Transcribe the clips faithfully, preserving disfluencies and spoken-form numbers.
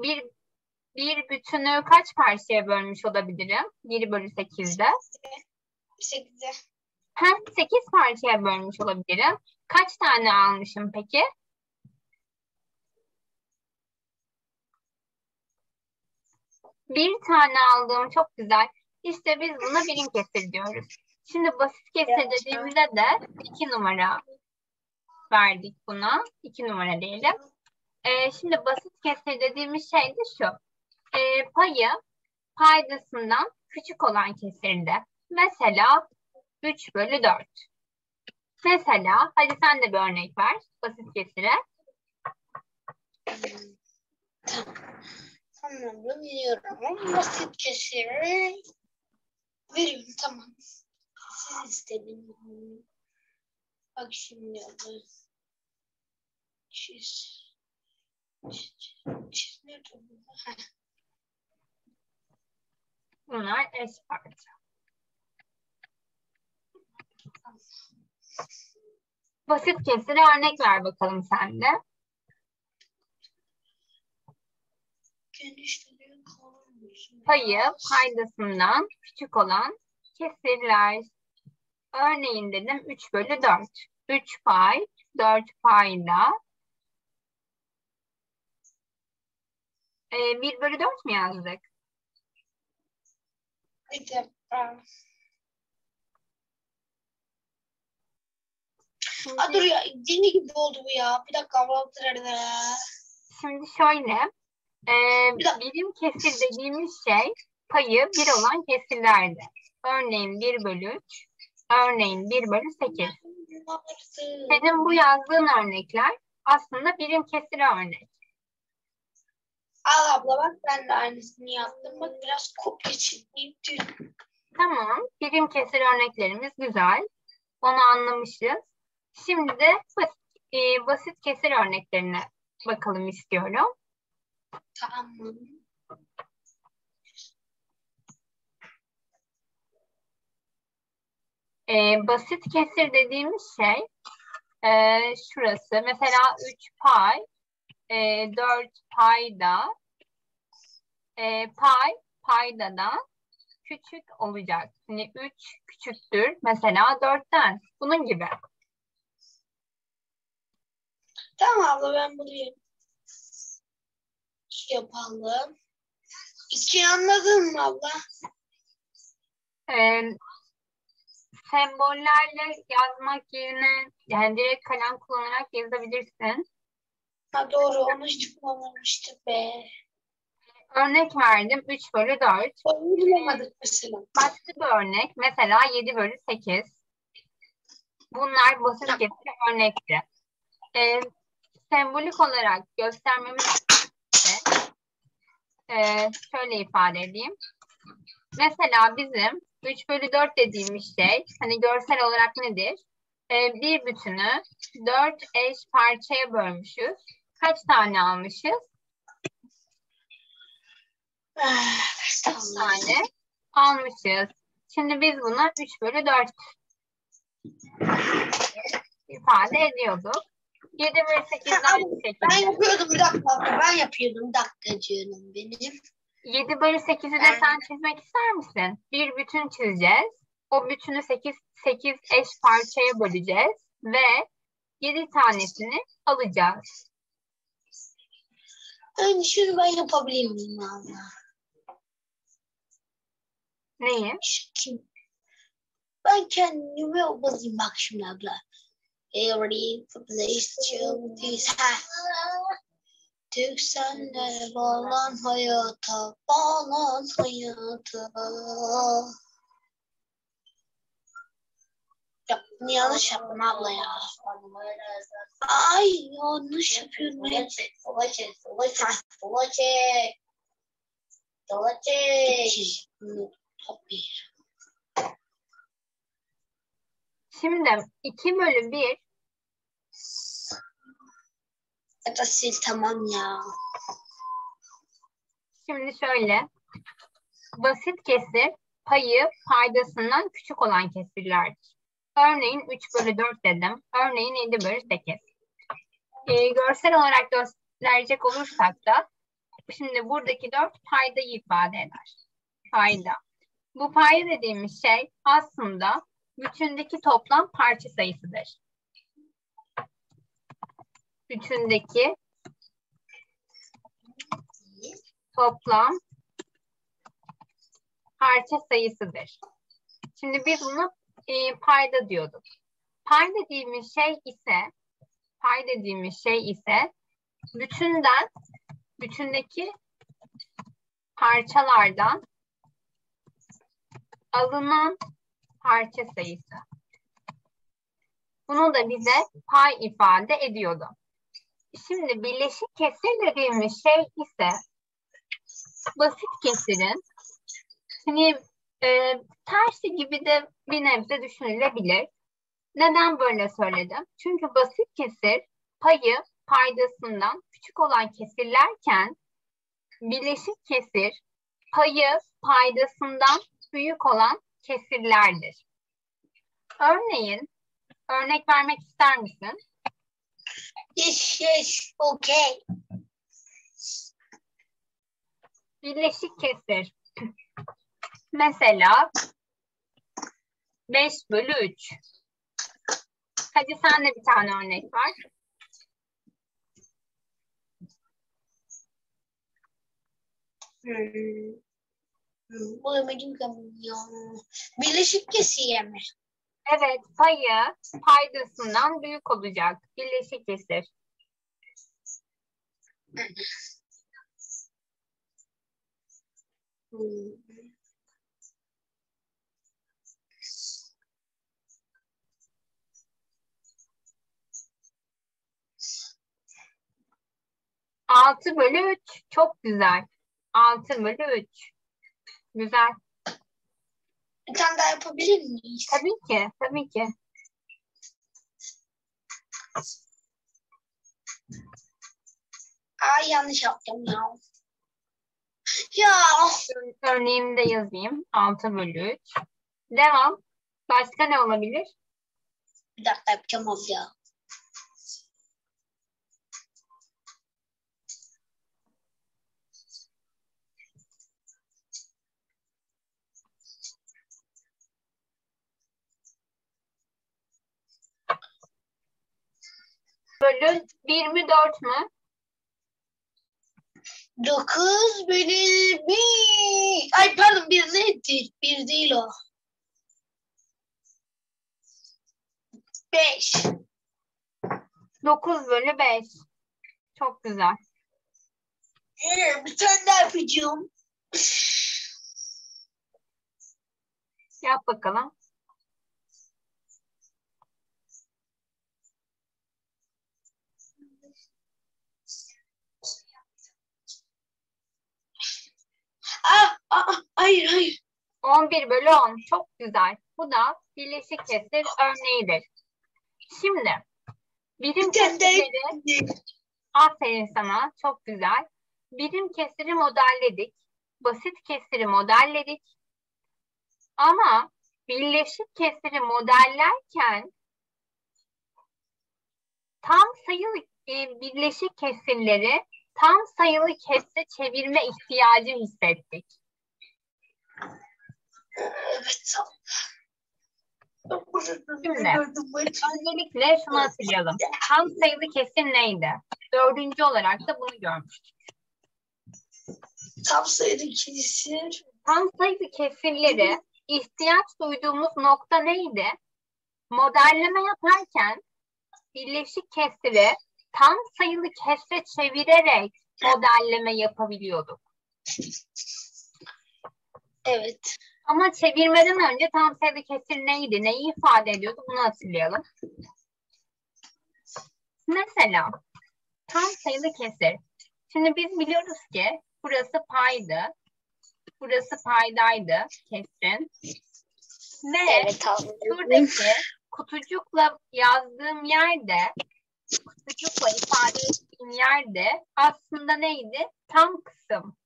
bir bir bütünü kaç parçaya bölmüş olabilirim? bir bölü sekizde. sekizde. Hem sekiz parçaya bölmüş olabilirim. Kaç tane almışım peki? Bir tane aldığım çok güzel. İşte biz buna birim kesir diyoruz. Şimdi basit kesir dediğimizde de iki numara verdik buna. iki numara diyelim. Ee, şimdi basit kesir dediğimiz şey de şu. Ee, payı paydasından küçük olan kesirde. Mesela üç bölü dört. Mesela hadi sen de bir örnek ver basit kesire. Tamam, biliyorum. Basit kesir. Veriyorum, tamam. Siz istediniz. Bak şimdi. Çiz. Çiz. Çiz. Nerede bu? Heh. Bunlar eş parça. Basit kesire örnek ver bakalım sen de. Payı paydasından küçük olan kesirler. Örneğin dedim üç bölü dört. üç pay, dört payda. Ee, bir bölü dört mü yazdık? Bir dakika. Şimdi, Aa, dur ya, yeni gibi oldu bu ya. Bir dakika, ablam. Şimdi şöyle, e, birim kesir dediğimiz şey payı bir olan kesirlerdi. Örneğin bir bölü üç, örneğin bir bölü sekiz. Senin bu yazdığın örnekler aslında birim kesir örnek. Al abla bak, ben de aynısını yaptım. Bak biraz kopya çekeyim. Tamam, birim kesir örneklerimiz güzel. Onu anlamışız. Şimdi de basit, e, basit kesir örneklerine bakalım istiyorum. Tamam. E, basit kesir dediğimiz şey e, şurası. Mesela üç pay, e, dört payda, e, pay paydadan küçük olacak. Yani üç küçüktür mesela dörtten. Bunun gibi. Tamam abla, ben bulayım. İki yapalım. İki anladın mı abla? Ee, sembollerle yazmak yerine yani direkt kalem kullanarak yazabilirsin. Ha doğru, onu hiç kullanmamıştık be. Örnek verdim üç bölü dört. Onu bulamadık mesela. Başka bir örnek mesela yedi bölü sekiz. Bunlar basit Tamam. kesir örnekti. Ee, sembolik olarak göstermemiz için e, şöyle ifade edeyim. Mesela bizim üç bölü dört dediğimiz şey hani görsel olarak nedir? Ee, bir bütünü dört eş parçaya bölmüşüz. Kaç tane almışız? Kaç tane almışız. Şimdi biz buna üç bölü dört ifade ediyorduk. yedi bölü sekizden aynı şekilde. Ben yapıyordum, bir dakika. Ben yapıyordum, bir dakika canım benim. yedi bölü sekizi de Ben... sen çizmek ister misin? Bir bütün çizeceğiz. O bütünü sekiz, sekiz eş parçaya böleceğiz ve yedi tanesini alacağız. Yani şunu ben yapabilir miyim abla? Neyi? Kim? Ben kendime yazayım bak şimdi abla. Every place to this Türk senle bağlan hayata, bağlan hayata. Ya, yanlış yaptım abla ya. Ay yanlış yapıyorum hep. Sola çek, sola çek, sola çek. Sola çek. Tabii. Şimdi iki bölü bir. Ya da sil, tamam ya. Şimdi şöyle. Basit kesir payı paydasından küçük olan kesirlerdir. Örneğin üç bölü dört dedim. Örneğin yedi bölü sekiz. Ee, görsel olarak gösterecek olursak da Şimdi buradaki dört paydayı ifade eder. Payda. Bu payda dediğimiz şey aslında bütündeki toplam parça sayısıdır. Bütündeki toplam parça sayısıdır. Şimdi biz bunu e, payda diyorduk. Pay dediğimiz şey ise pay dediğimiz şey ise bütünden bütündeki parçalardan alınan parça sayısı. Bunu da bize pay ifade ediyordu. Şimdi birleşik kesir dediğimiz şey ise basit kesirin şimdi e, tersi gibi de bir nebze düşünülebilir. Neden böyle söyledim? Çünkü basit kesir payı paydasından küçük olan kesirlerken birleşik kesir payı paydasından büyük olan kesirlerdir. Örneğin, örnek vermek ister misin? Yes, yes, okay. Birleşik kesir. Mesela beş bölü üç. Hadi sen de bir tane örnek ver. Hmm. Hmm. Bulamadım kamyon. Birleşik kesir mi? Evet, payı paydasından büyük olacak. Birleşik kesir. Hmm. altı bölü üç. Çok güzel. altı bölü üç. Güzel. Bir tane daha yapabilir miyiz? Tabii ki, tabii ki. Aa, yanlış yaptım ya. Ya. Örneğimi de yazayım. altı bölü üç. Devam. Başka ne olabilir? Bir dakika yapacağım abi ya. Bölü bir mi dört mü? Dokuz bölü bir. Ay pardon, bir nedir? Bir değil o. Beş. dokuz bölü beş. Çok güzel. Ee, bir tane daha yapacağım. Yap bakalım. Aa, aa, hayır hayır. on bir bölü on. Çok güzel. Bu da birleşik kesir örneğidir. Şimdi birim Bir tane daha kesirleri yapacağım. aferin sana. Çok güzel. Birim kesiri modelledik. Basit kesiri modelledik. Ama birleşik kesiri modellerken tam sayılı e, birleşik kesirleri tam sayılı kesre çevirme ihtiyacı hissettik. Evet. Şimdi öncelikle şunu hatırlayalım. Tam sayılı kesir neydi? Dördüncü olarak da bunu görmüştük. Tam sayılı kesir. Tam sayılı kesirleri ihtiyaç duyduğumuz nokta neydi? Modelleme yaparken birleşik kesiri tam sayılı kesre çevirerek modelleme yapabiliyorduk. Evet. Ama çevirmeden önce tam sayılı kesir neydi? Neyi ifade ediyordu? Bunu hatırlayalım. Mesela tam sayılı kesir. Şimdi biz biliyoruz ki burası paydı. Burası paydaydı kesrin. Ve Evet, şuradaki kutucukla yazdığım yerde, kutucukla ifade ettiğim yerde aslında neydi? Tam kısım.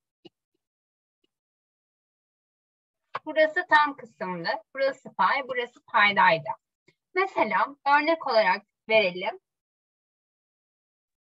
Burası tam kısımdı. Burası pay, burası paydaydı. Mesela örnek olarak verelim.